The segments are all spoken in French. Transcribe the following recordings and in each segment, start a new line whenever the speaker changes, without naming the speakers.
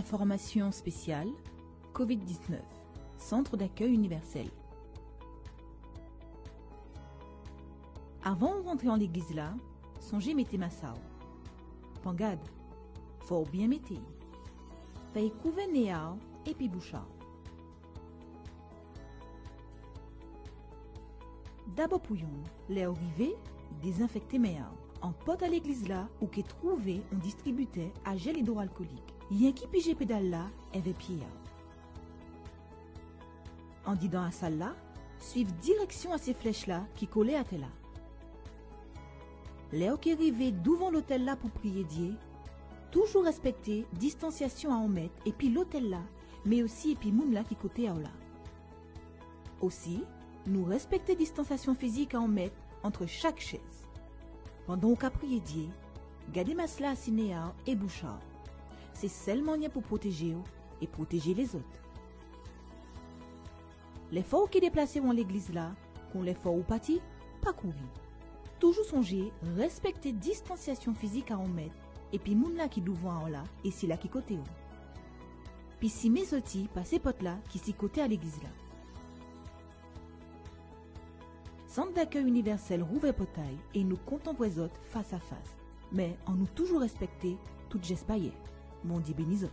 Information spéciale COVID-19, Centre d'accueil universel. Avant de rentrer en l'église là, songez mettez ma sao. Pangade, faut bien mettre. Paye couver néa et puis bouchard. D'abord pouillon, les arrivés, désinfecter méa. En pote à l'église là, ou qu'est trouvé, on distribuait à gel hydroalcoolique. Y'en qui pige pédale là, avait pied. En dit dans la salle là, suivre direction à ces flèches là qui collaient à tel là. Les qui arrivaient devant l'hôtel là pour prier Dieu, toujours respecter distanciation à 1 mètre et puis l'hôtel là, mais aussi et puis moun là qui côté à là. Aussi, nous respecter distanciation physique à 1 mètre entre chaque chaise. Pendant qu'on prier Dieu, gardez masla à cinéa et bouchard. C'est seulement pour protéger et protéger les autres. Les forts qui déplaceront l'église là, qu'on les forts ou parti, pas courir. Toujours songer, respecter distanciation physique à 1 mètre, et puis moun là qui devant là, et si là qui côté ou. Puis si mes outils, passez potes là, qui s'y côté à l'église là. Centre d'accueil universel rouvre potaille, et nous comptons pour les autres face à face. Mais en nous toujours respecter, toute geste paillée. Mon dit bénisot.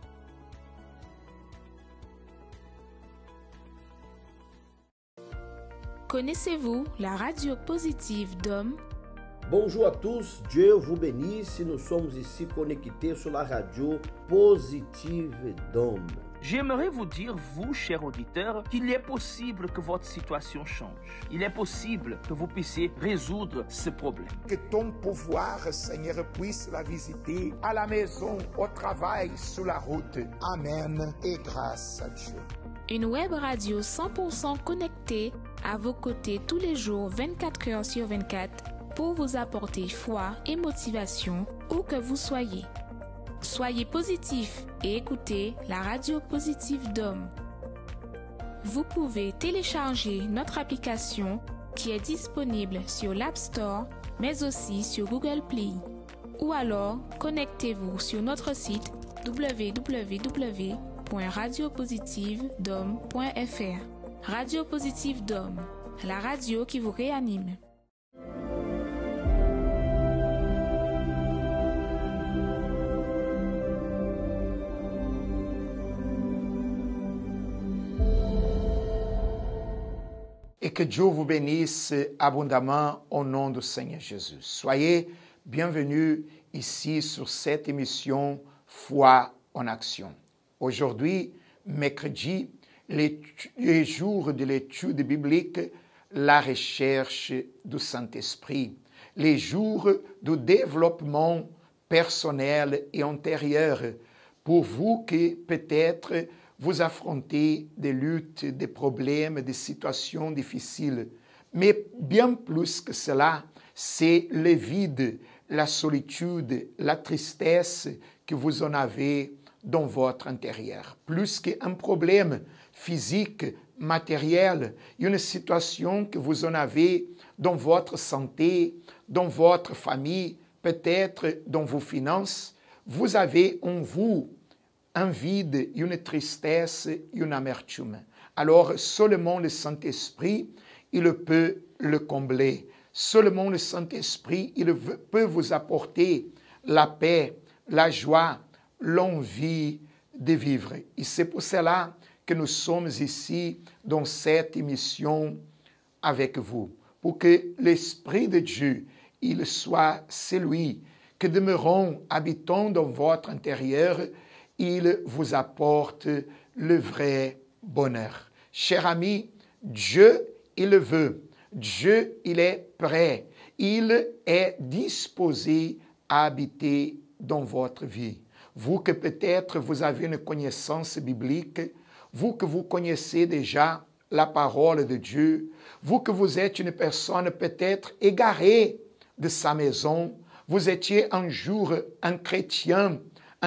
Connaissez-vous la radio positive d'Homme?
Bonjour à tous, Dieu vous bénisse. Nous sommes ici connectés sur la radio positive d'Homme.
J'aimerais vous dire, vous, chers auditeurs, qu'il est possible que votre situation change. Il est possible que vous puissiez résoudre ce problème.
Que ton pouvoir, Seigneur, puisse la visiter à la maison, au travail, sur la route. Amen et grâce à Dieu.
Une web radio 100% connectée à vos côtés tous les jours, 24 heures sur 24, pour vous apporter foi et motivation où que vous soyez. Soyez positifs et écoutez la radio positive d'Homme. Vous pouvez télécharger notre application qui est disponible sur l'App Store, mais aussi sur Google Play. Ou alors, connectez-vous sur notre site www.radiopositivedhomme.fr. Radio Positive d'Homme, la radio qui vous réanime.
Et que Dieu vous bénisse abondamment au nom du Seigneur Jésus. Soyez bienvenus ici sur cette émission Foi en action. Aujourd'hui, mercredi, les jours de l'étude biblique, la recherche du Saint-Esprit, les jours du développement personnel et intérieur pour vous qui peut-être vous affrontez des luttes, des problèmes, des situations difficiles. Mais bien plus que cela, c'est le vide, la solitude, la tristesse que vous en avez dans votre intérieur. Plus qu'un problème physique, matériel, une situation que vous en avez dans votre santé, dans votre famille, peut-être dans vos finances, vous avez en vous un vide, une tristesse, une amertume. Alors seulement le Saint-Esprit, il peut le combler. Seulement le Saint-Esprit, il peut vous apporter la paix, la joie, l'envie de vivre. Et c'est pour cela que nous sommes ici dans cette émission avec vous. Pour que l'Esprit de Dieu, il soit celui que demeurant, habitant dans votre intérieur, il vous apporte le vrai bonheur. Cher ami, Dieu, il le veut. Dieu, il est prêt. Il est disposé à habiter dans votre vie. Vous que peut-être vous avez une connaissance biblique, vous que vous connaissez déjà la parole de Dieu, vous que vous êtes une personne peut-être égarée de sa maison, vous étiez un jour un chrétien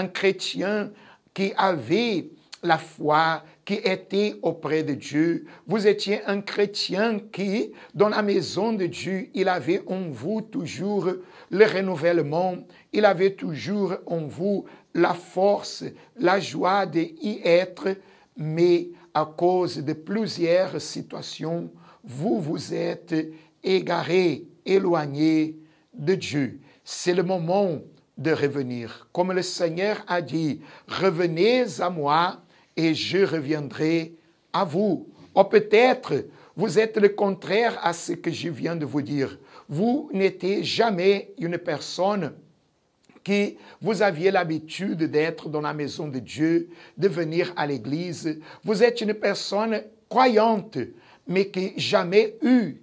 qui avait la foi, qui était auprès de Dieu. Vous étiez un chrétien qui, dans la maison de Dieu, il avait en vous toujours le renouvellement, il avait toujours en vous la force, la joie d'y être, mais à cause de plusieurs situations, vous vous êtes égarés, éloignés de Dieu. C'est le moment de revenir. Comme le Seigneur a dit, revenez à moi et je reviendrai à vous. Ou peut-être vous êtes le contraire à ce que je viens de vous dire. Vous n'étiez jamais une personne que vous aviez l'habitude d'être dans la maison de Dieu, de venir à l'église. Vous êtes une personne croyante, mais qui jamais eu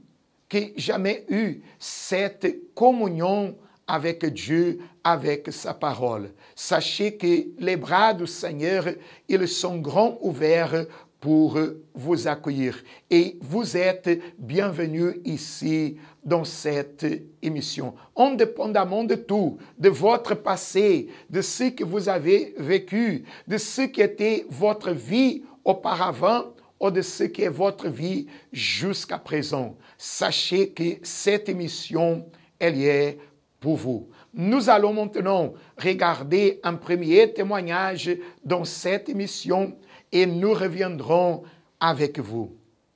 cette communion avec Dieu, avec sa parole. Sachez que les bras du Seigneur, ils sont grands ouverts pour vous accueillir. Et vous êtes bienvenus ici dans cette émission. Indépendamment de tout, de votre passé, de ce que vous avez vécu, de ce qui était votre vie auparavant, ou de ce qui est votre vie jusqu'à présent. Sachez que cette émission, elle est pour vous. Nous allons maintenant regarder un premier témoignage dans cette émission et nous reviendrons avec vous.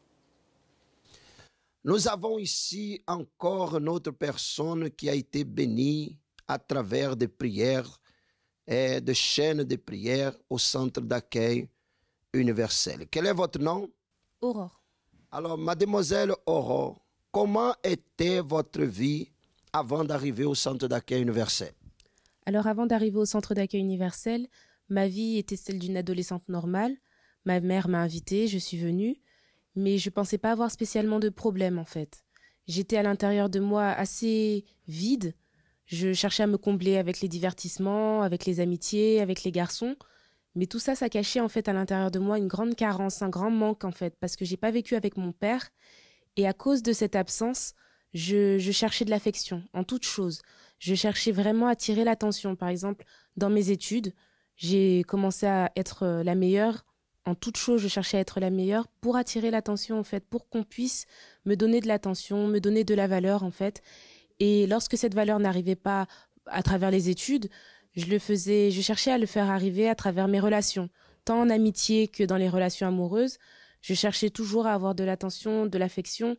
Nous avons ici encore une autre personne qui a été bénie à travers des prières et de chaînes de prières au centre d'accueil universel. Quel est votre nom?
Aurore.
Alors, mademoiselle Aurore, comment était votre vie avant d'arriver au centre d'accueil universel?
Alors, avant d'arriver au centre d'accueil universel, ma vie était celle d'une adolescente normale. Ma mère m'a invitée, je suis venue, mais je ne pensais pas avoir spécialement de problème en fait. J'étais à l'intérieur de moi assez vide. Je cherchais à me combler avec les divertissements, avec les amitiés, avec les garçons. Mais tout ça, ça cachait en fait à l'intérieur de moi une grande carence, un grand manque en fait, parce que j'ai pas vécu avec mon père. Et à cause de cette absence, je cherchais de l'affection en toute chose. Je cherchais vraiment à attirer l'attention. Par exemple, dans mes études, j'ai commencé à être la meilleure. En toute chose, je cherchais à être la meilleure pour attirer l'attention en fait, pour qu'on puisse me donner de l'attention, me donner de la valeur en fait. Et lorsque cette valeur n'arrivait pas à travers les études, je cherchais à le faire arriver à travers mes relations, tant en amitié que dans les relations amoureuses. Je cherchais toujours à avoir de l'attention, de l'affection.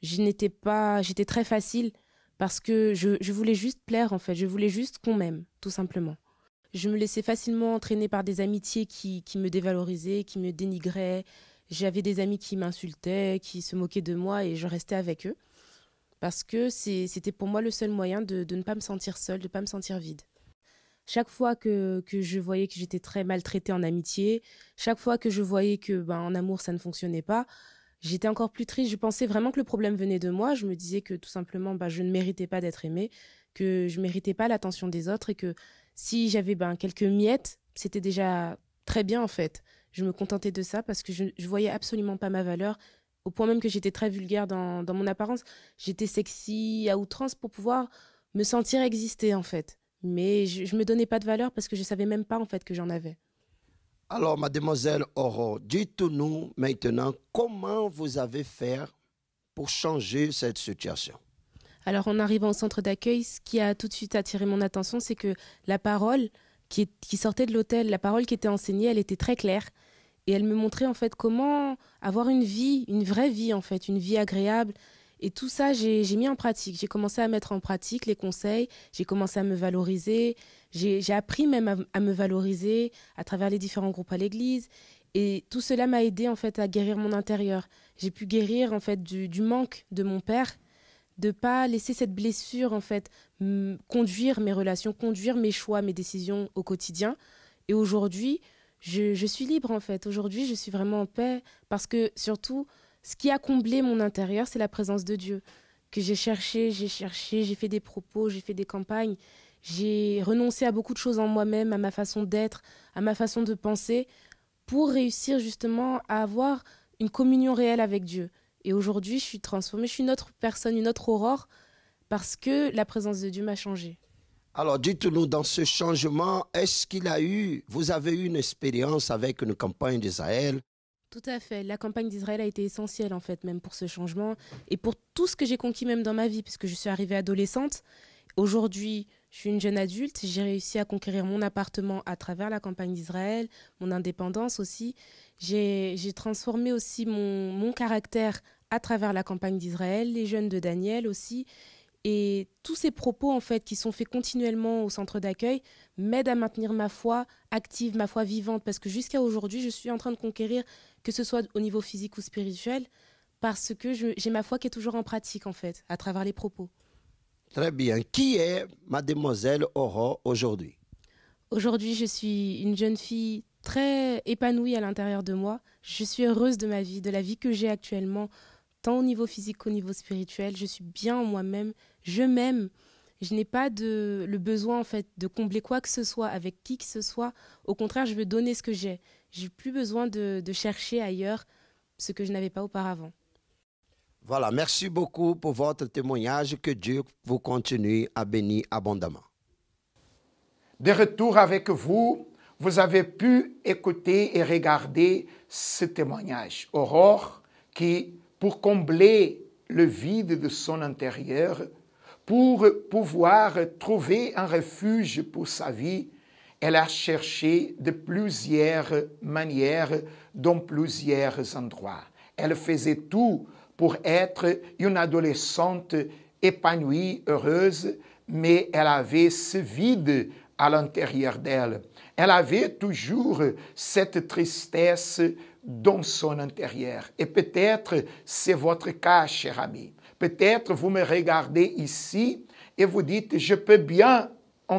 J'étais très facile parce que je voulais juste plaire en fait, je voulais juste qu'on m'aime, tout simplement. Je me laissais facilement entraîner par des amitiés qui me dévalorisaient, qui me dénigraient. J'avais des amis qui m'insultaient, qui se moquaient de moi et je restais avec eux parce que c'était pour moi le seul moyen de ne pas me sentir seule, de ne pas me sentir vide. Chaque fois que je voyais que j'étais très maltraitée en amitié, chaque fois que je voyais que en amour ça ne fonctionnait pas, j'étais encore plus triste. Je pensais vraiment que le problème venait de moi. Je me disais que tout simplement je ne méritais pas d'être aimée, que je ne méritais pas l'attention des autres et que si j'avais quelques miettes, c'était déjà très bien en fait. Je me contentais de ça parce que je voyais absolument pas ma valeur, au point même que j'étais très vulgaire dans mon apparence. J'étais sexy à outrance pour pouvoir me sentir exister en fait. Mais je me donnais pas de valeur parce que je savais même pas en fait que j'en avais.
Alors, mademoiselle Aurore, dites-nous maintenant comment vous avez fait pour changer cette situation.
Alors, en arrivant au centre d'accueil, ce qui a tout de suite attiré mon attention, c'est que la parole qui sortait de l'hôtel, la parole qui était enseignée, elle était très claire. Et elle me montrait en fait comment avoir une vie, une vraie vie en fait, une vie agréable. Et tout ça, j'ai mis en pratique. J'ai commencé à mettre en pratique les conseils. J'ai commencé à me valoriser. J'ai appris même à me valoriser à travers les différents groupes à l'église. Et tout cela m'a aidé en fait à guérir mon intérieur. J'ai pu guérir en fait du manque de mon père, de pas laisser cette blessure en fait conduire mes relations, conduire mes choix, mes décisions au quotidien. Et aujourd'hui, je suis libre en fait. Aujourd'hui, je suis vraiment en paix parce que surtout, ce qui a comblé mon intérieur, c'est la présence de Dieu que j'ai cherché, j'ai fait des propos, j'ai fait des campagnes, j'ai renoncé à beaucoup de choses en moi-même, à ma façon d'être, à ma façon de penser, pour réussir justement à avoir une communion réelle avec Dieu. Et aujourd'hui, je suis transformée, je suis une autre personne, une autre Aurore, parce que la présence de Dieu m'a changée.
Alors, dites-nous, dans ce changement, vous avez eu une expérience avec une campagne d'Israël?
Tout à fait. La campagne d'Israël a été essentielle, en fait, même pour ce changement et pour tout ce que j'ai conquis même dans ma vie, puisque je suis arrivée adolescente. Aujourd'hui, je suis une jeune adulte, j'ai réussi à conquérir mon appartement à travers la campagne d'Israël, mon indépendance aussi. J'ai transformé aussi mon caractère à travers la campagne d'Israël, les jeunes de Daniel aussi. Et tous ces propos en fait qui sont faits continuellement au centre d'accueil m'aident à maintenir ma foi active, ma foi vivante, parce que jusqu'à aujourd'hui, je suis en train de conquérir, que ce soit au niveau physique ou spirituel, parce que j'ai ma foi qui est toujours en pratique en fait, à travers les propos.
Très bien. Qui est mademoiselle Aurore aujourd'hui?
Aujourd'hui, je suis une jeune fille très épanouie à l'intérieur de moi. Je suis heureuse de ma vie, de la vie que j'ai actuellement, tant au niveau physique qu'au niveau spirituel. Je suis bien en moi-même, je m'aime. Je n'ai pas le besoin en fait de combler quoi que ce soit avec qui que ce soit. Au contraire, je veux donner ce que j'ai. J'ai plus besoin de chercher ailleurs ce que je n'avais pas auparavant.
Voilà, merci beaucoup pour votre témoignage. Que Dieu vous continue à bénir abondamment.
De retour avec vous, vous avez pu écouter et regarder ce témoignage. Aurore, qui, pour combler le vide de son intérieur, pour pouvoir trouver un refuge pour sa vie, elle a cherché de plusieurs manières, dans plusieurs endroits. Elle faisait tout pour être une adolescente épanouie, heureuse, mais elle avait ce vide à l'intérieur d'elle. Elle avait toujours cette tristesse dans son intérieur. Et peut-être c'est votre cas, cher ami. Peut-être vous me regardez ici et vous dites, je peux bien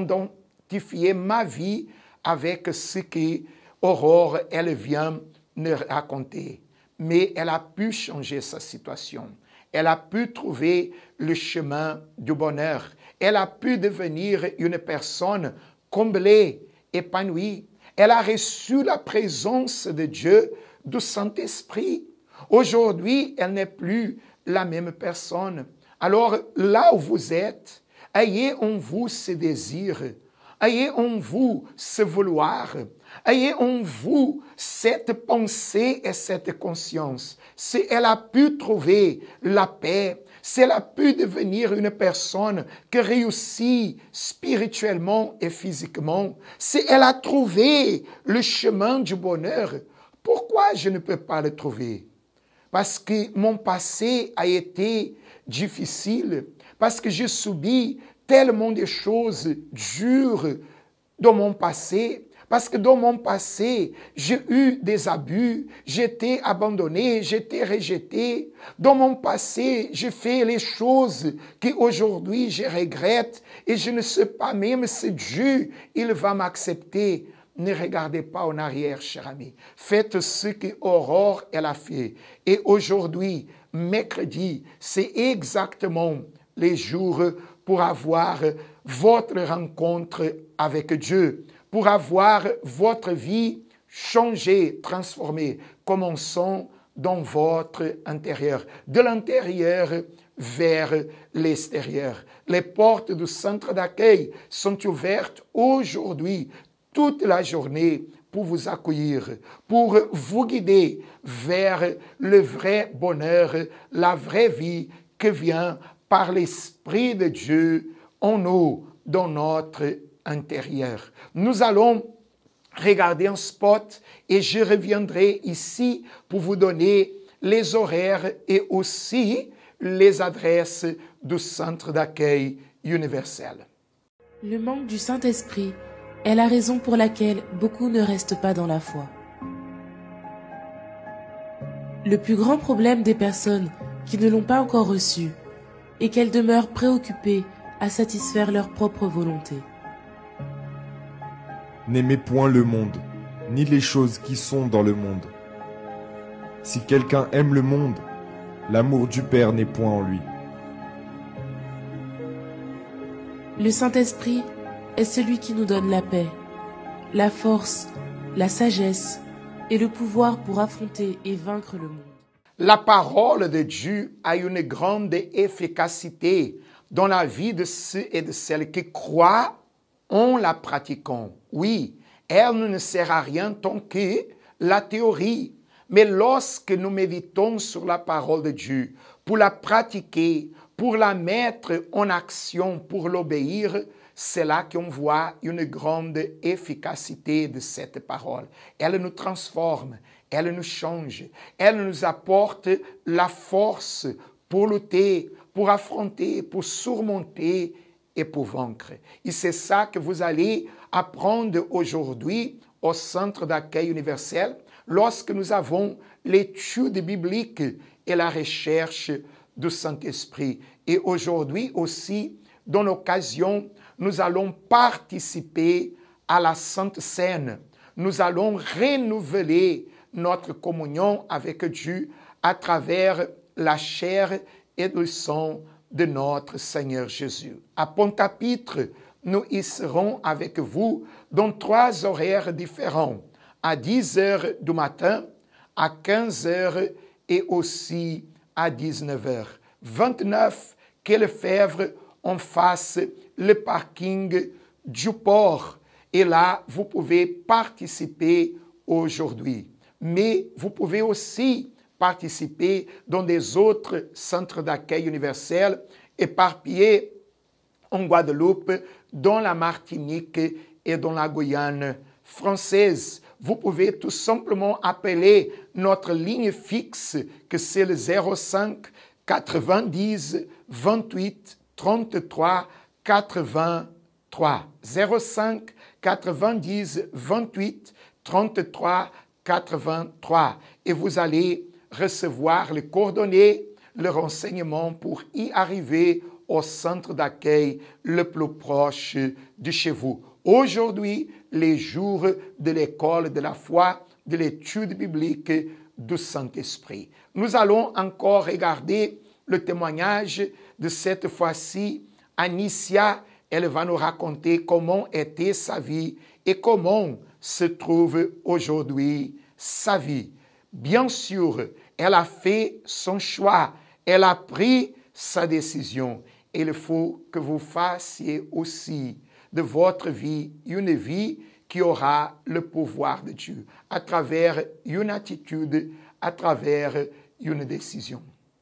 identifier ma vie avec ce que Aurore, elle vient me raconter. Mais elle a pu changer sa situation. Elle a pu trouver le chemin du bonheur. Elle a pu devenir une personne comblée, épanouie. Elle a reçu la présence de Dieu, du Saint-Esprit. Aujourd'hui, elle n'est plus la même personne. Alors, là où vous êtes, ayez en vous ce désir, ayez en vous ce vouloir, ayez en vous cette pensée et cette conscience. Si elle a pu trouver la paix, si elle a pu devenir une personne qui réussit spirituellement et physiquement, si elle a trouvé le chemin du bonheur, pourquoi je ne peux pas le trouver? Parce que mon passé a été difficile, parce que j'ai subi tellement de choses dures dans mon passé, parce que dans mon passé, j'ai eu des abus, j'étais abandonné, j'étais rejeté. Dans mon passé, j'ai fait les choses qu'aujourd'hui je regrette et je ne sais pas même si Dieu, il va m'accepter. Ne regardez pas en arrière, cher ami. Faites ce que Aurore, elle a fait. Et aujourd'hui, mercredi, c'est exactement les jours pour avoir votre rencontre avec Dieu, pour avoir votre vie changée, transformée. Commençons dans votre intérieur, de l'intérieur vers l'extérieur. Les portes du centre d'accueil sont ouvertes aujourd'hui, toute la journée, pour vous accueillir, pour vous guider vers le vrai bonheur, la vraie vie qui vient par l'Esprit de Dieu en nous, dans notre intérieur. Nous allons regarder un spot et je reviendrai ici pour vous donner les horaires et aussi les adresses du centre d'accueil universel.
Le manque du Saint-Esprit est la raison pour laquelle beaucoup ne restent pas dans la foi. Le plus grand problème des personnes qui ne l'ont pas encore reçu est qu'elles demeurent préoccupées à satisfaire leur propre volonté.
N'aimez point le monde, ni les choses qui sont dans le monde. Si quelqu'un aime le monde, l'amour du Père n'est point en lui.
Le Saint-Esprit est celui qui nous donne la paix, la force, la sagesse et le pouvoir pour affronter et vaincre le monde.
La parole de Dieu a une grande efficacité dans la vie de ceux et de celles qui croient en la pratiquant. Oui, elle ne sert à rien tant que la théorie. Mais lorsque nous méditons sur la parole de Dieu, pour la pratiquer, pour la mettre en action, pour l'obéir, c'est là qu'on voit une grande efficacité de cette parole. Elle nous transforme, elle nous change, elle nous apporte la force pour lutter, pour affronter, pour surmonter et pour vaincre. Et c'est ça que vous allez apprendre aujourd'hui au Centre d'accueil universel lorsque nous avons l'étude biblique et la recherche du Saint-Esprit. Et aujourd'hui aussi, dans l'occasion, nous allons participer à la Sainte Seine. Nous allons renouveler notre communion avec Dieu à travers la chair et le sang de notre Seigneur Jésus. À Pointe-à-Pitre, nous y serons avec vous dans 3 horaires différents, à 10 heures du matin, à 15 heures et aussi à 19 heures. 29 quai Lefebvre, en face le parking du port. Et là, vous pouvez participer aujourd'hui. Mais vous pouvez aussi participer dans des autres centres d'accueil universels éparpillés en Guadeloupe, dans la Martinique et dans la Guyane française. Vous pouvez tout simplement appeler notre ligne fixe, que c'est le 05 90 28 33 83. 05 90 28 33 83. Et vous allez recevoir les coordonnées, le renseignement pour y arriver au centre d'accueil le plus proche de chez vous. Aujourd'hui, les jours de l'école de la foi, de l'étude biblique du Saint-Esprit. Nous allons encore regarder le témoignage de cette fois-ci. Anicia, elle va nous raconter comment était sa vie et comment se trouve aujourd'hui sa vie. Bien sûr, elle a fait son choix, elle a pris sa décision. Et il faut que vous fassiez aussi de votre vie une vie qui aura le pouvoir de Dieu à travers une attitude, à travers une décision.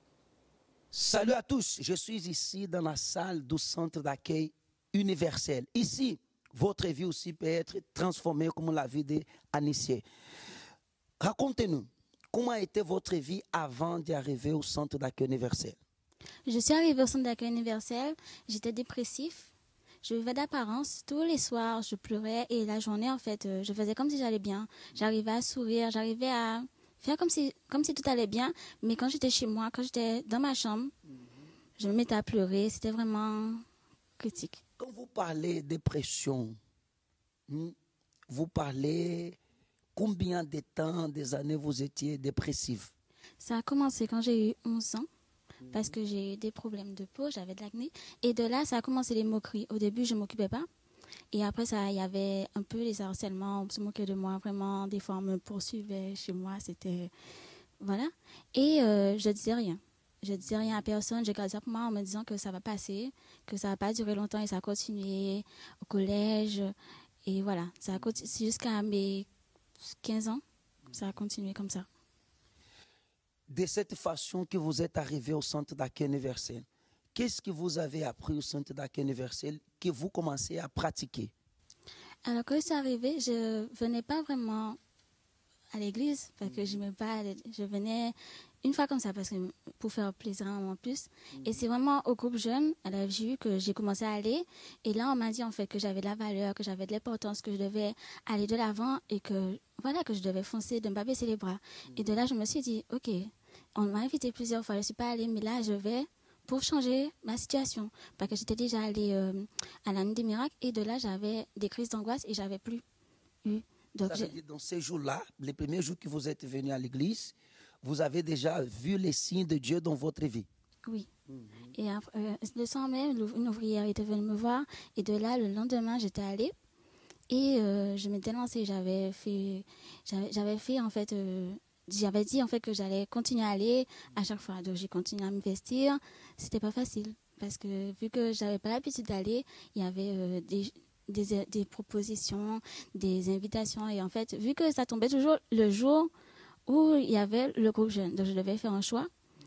Salut à tous, je suis ici dans la salle du centre d'accueil universel. Ici, votre vie aussi peut être transformée comme la vie d'Anicia. Racontez-nous, comment était votre vie avant d'arriver au centre d'accueil universel?
Je suis arrivée au centre d'accueil universel, j'étais dépressif. Je vivais d'apparence. Tous les soirs, je pleurais et la journée, en fait, je faisais comme si j'allais bien. J'arrivais à sourire, j'arrivais à faire comme si tout allait bien. Mais quand j'étais chez moi, quand j'étais dans ma chambre, je me mettais à pleurer. C'était vraiment critique.
Quand vous parlez de dépression, vous parlez combien de temps, des années vous étiez dépressif?
Ça a commencé quand j'ai eu 11 ans. Parce que j'ai eu des problèmes de peau, j'avais de l'acné. Et de là, ça a commencé les moqueries. Au début, je ne m'occupais pas. Et après, il y avait un peu les harcèlements, on se moquait de moi. Vraiment, des fois, on me poursuivait chez moi. C'était... Voilà. Et je ne disais rien. Je ne disais rien à personne. Je gardais ça pour moi en me disant que ça va passer, que ça ne va pas durer longtemps. Et ça a continué au collège. Et voilà. Ça a continué jusqu'à mes 15 ans. Ça a continué comme ça.
De cette façon que vous êtes arrivé au centre d'accueil universel, qu'est-ce que vous avez appris au centre d'accueil universel que vous commencez à pratiquer?
Alors, quand je suis arrivée, je ne venais pas vraiment à l'église parce que je venais une fois comme ça parce que pour faire plaisir en plus. Et c'est vraiment au groupe jeune, à la vue, que j'ai commencé à aller. Et là, on m'a dit en fait que j'avais de la valeur, que j'avais de l'importance, que je devais aller de l'avant et que voilà, que je devais foncer, de ne pas baisser les bras. Et de là, je me suis dit, ok, on m'a invité plusieurs fois, je ne suis pas allée, mais là, je vais pour changer ma situation. Parce que j'étais déjà allée à la Nuit des Miracles et de là, j'avais des crises d'angoisse et je n'avais plus eu. Donc,
ça veut dire, dans ces jours-là, les premiers jours que vous êtes venus à l'église, vous avez déjà vu les signes de Dieu dans votre vie?
Oui. Et après, le soir même, une ouvrière était venue me voir et de là, le lendemain, j'étais allée. Et je m'étais lancée, j'avais fait en fait, j'avais dit en fait que j'allais continuer à aller à chaque fois. Donc j'ai continué à m'investir. C'était pas facile parce que vu que j'avais pas l'habitude d'aller, il y avait des propositions, des invitations et en fait, vu que ça tombait toujours le jour où il y avait le groupe jeune, donc je devais faire un choix.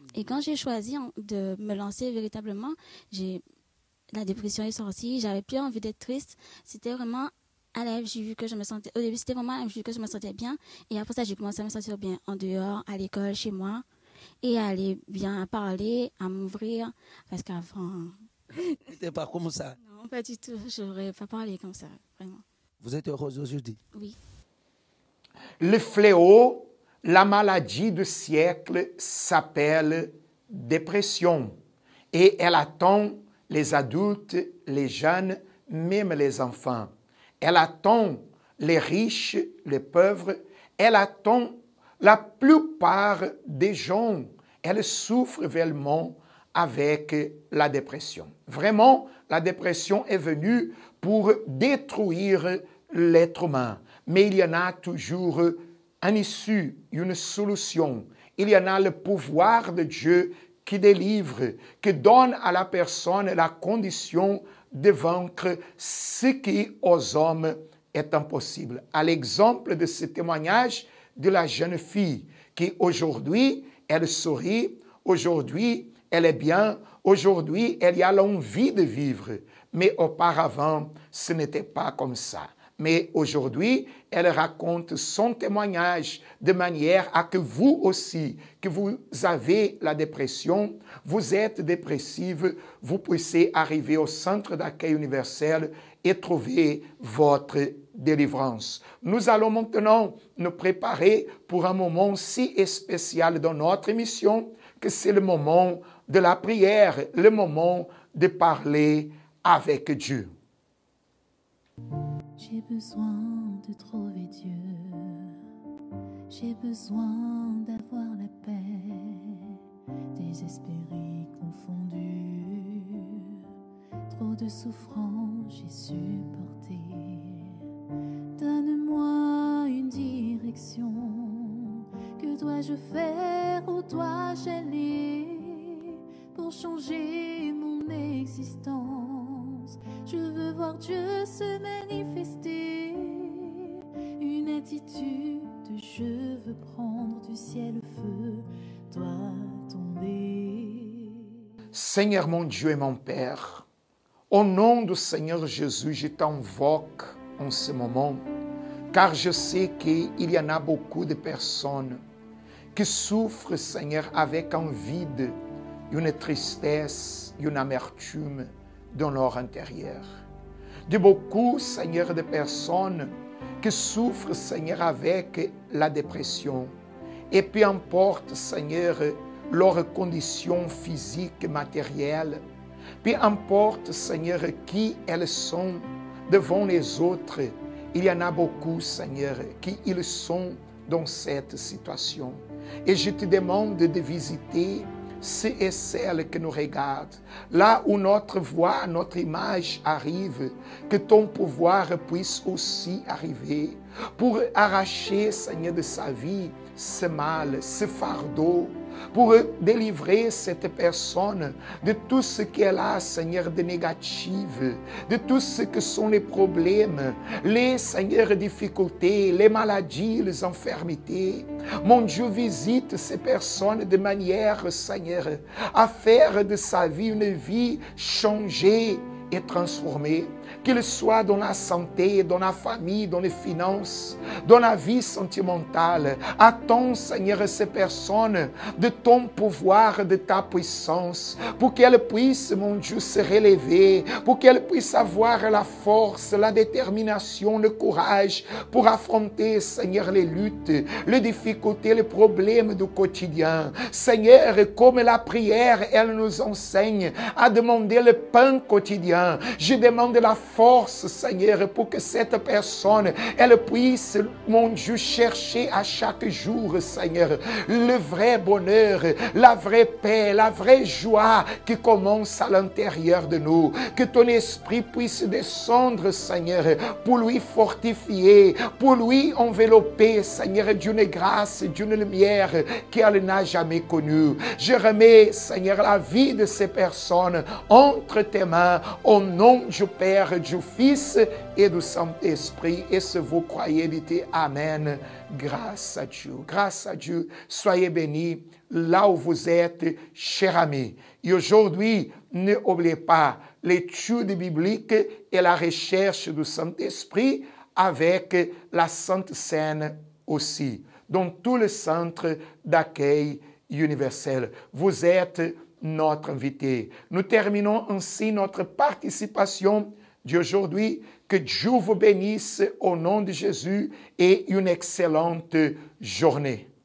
Et quand j'ai choisi de me lancer véritablement, la dépression est sortie, j'avais plus envie d'être triste. C'était vraiment à la j'ai vu que je me sentais, au début c'était vraiment à la que je me sentais bien. Et après ça, j'ai commencé à me sentir bien en dehors, à l'école, chez moi. Et à aller bien, à parler, à m'ouvrir. Parce qu'avant...
C'était pas comme ça?
Non, pas du tout. Je n'aurais pas parlé comme ça, vraiment.
Vous êtes heureuse aujourd'hui?
Oui.
Le fléau, la maladie du siècle s'appelle dépression. Et elle attend les adultes, les jeunes, même les enfants. Elle attend les riches, les pauvres. Elle attend la plupart des gens. Elle souffre vraiment avec la dépression. Vraiment, la dépression est venue pour détruire l'être humain. Mais il y en a toujours une issue, une solution. Il y en a le pouvoir de Dieu qui délivre, qui donne à la personne la condition de vaincre ce qui aux hommes est impossible. À l'exemple de ce témoignage de la jeune fille qui aujourd'hui, elle sourit, aujourd'hui, elle est bien, aujourd'hui, elle a l'envie de vivre. Mais auparavant, ce n'était pas comme ça. Mais aujourd'hui, elle raconte son témoignage de manière à que vous aussi, que vous avez la dépression, vous êtes dépressive, vous puissiez arriver au centre d'accueil universel et trouver votre délivrance. Nous allons maintenant nous préparer pour un moment si spécial dans notre émission, que c'est le moment de la prière, le moment de parler avec Dieu.
J'ai besoin de trouver Dieu, j'ai besoin d'avoir la paix, désespéré, confondu, trop de souffrance j'ai supporté. Donne-moi une direction, que dois-je faire, où dois-je aller pour changer mon existence? Je veux voir Dieu se manifester, une attitude, je veux prendre du ciel le feu, doit tomber.
Seigneur mon Dieu et mon Père, au nom du Seigneur Jésus, je t'invoque en ce moment, car je sais qu'il y en a beaucoup de personnes qui souffrent, Seigneur, avec un vide, une tristesse, une amertume dans leur intérieur. De beaucoup, Seigneur, de personnes qui souffrent, Seigneur, avec la dépression. Et peu importe, Seigneur, leurs conditions physiques, matérielles, peu importe, Seigneur, qui elles sont devant les autres, il y en a beaucoup, Seigneur, qui ils sont dans cette situation. Et je te demande de visiter ceux et celles qui nous regardent, là où notre voix, notre image arrive, que ton pouvoir puisse aussi arriver pour arracher, Seigneur, de sa vie ce mal, ce fardeau, pour délivrer cette personne de tout ce qu'elle a, Seigneur, de négatif, de tout ce que sont les problèmes, les, Seigneur, difficultés, les maladies, les infirmités. Mon Dieu, visite ces personnes de manière, Seigneur, à faire de sa vie une vie changée et transformée, qu'il soit dans la santé, dans la famille, dans les finances, dans la vie sentimentale. Attends, Seigneur, ces personnes de ton pouvoir, de ta puissance, pour qu'elles puissent, mon Dieu, se relever, pour qu'elles puissent avoir la force, la détermination, le courage pour affronter, Seigneur, les luttes, les difficultés, les problèmes du quotidien. Seigneur, comme la prière, elle nous enseigne à demander le pain quotidien. Je demande la force, Seigneur, pour que cette personne, elle puisse, mon Dieu, chercher à chaque jour, Seigneur, le vrai bonheur, la vraie paix, la vraie joie qui commence à l'intérieur de nous. Que ton esprit puisse descendre, Seigneur, pour lui fortifier, pour lui envelopper, Seigneur, d'une grâce, d'une lumière qu'elle n'a jamais connue. Je remets, Seigneur, la vie de ces personnes entre tes mains, au nom du Père, Père, du Fils et du Saint-Esprit. Et si vous croyez, dites Amen. Grâce à Dieu. Grâce à Dieu. Soyez bénis là où vous êtes, chers amis. Et aujourd'hui, n'oubliez pas l'étude biblique et la recherche du Saint-Esprit avec la Sainte Seine aussi, dans tout le centre d'accueil universel. Vous êtes notre invité. Nous terminons ainsi notre participation d'aujourd'hui. Que Dieu vous bénisse au nom de Jésus et une excellente journée.